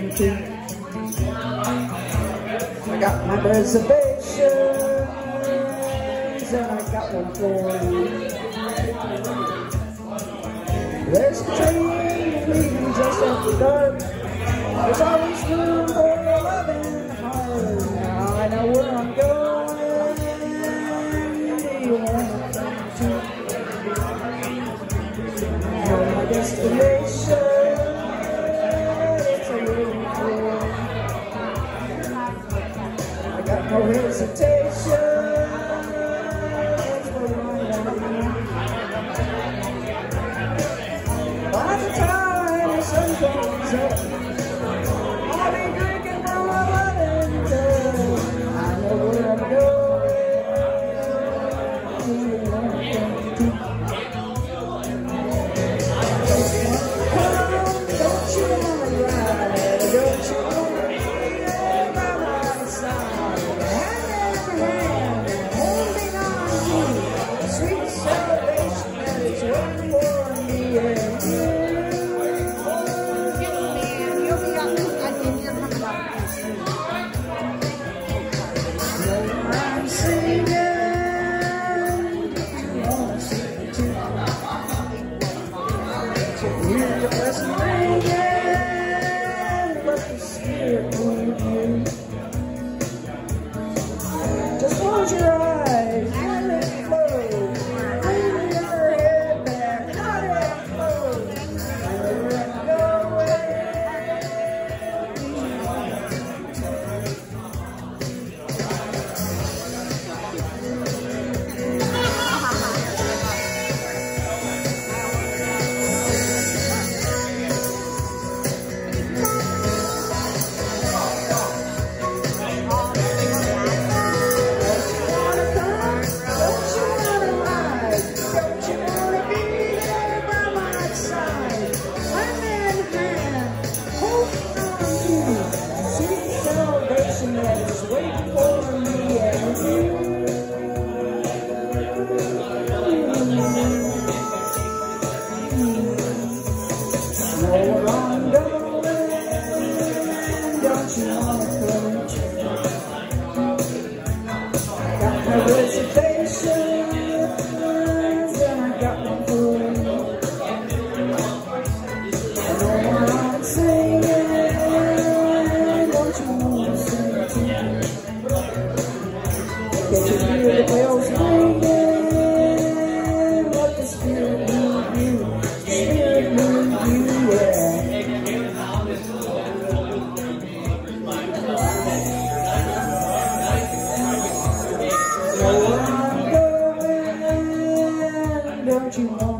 I got my reservations, and I got one for you. There's a train leaving just after dark. There's always room for a loving heart. Now I know where I'm going. Do you want to come too? Know my destination. It's a little cool. I got no hesitation. It's the right on me. By the time the sun comes up, I'll be drinking from my loving cup. I know where I'm going. Do you want to come too? Come on, don't you want to ride? Don't you want to be there by my side? Hand in hand, holding on to the sweet salvation that is waiting for me and you. I'm singing, you wanna sing too? So hear the blessing ringing, let the Spirit move you. Just close your eyes, let it flow. Lean your head back, let it flow. I know where I'm going. That is waiting for me and you. Know where I'm going, don't you want to come? Got my reservations, and I got one for you. I know where I'm singing, don't you want to sing? Can you hear the bells ringing? Let the Spirit move you, Spirit move you, yeah. Know where I'm going, don't you want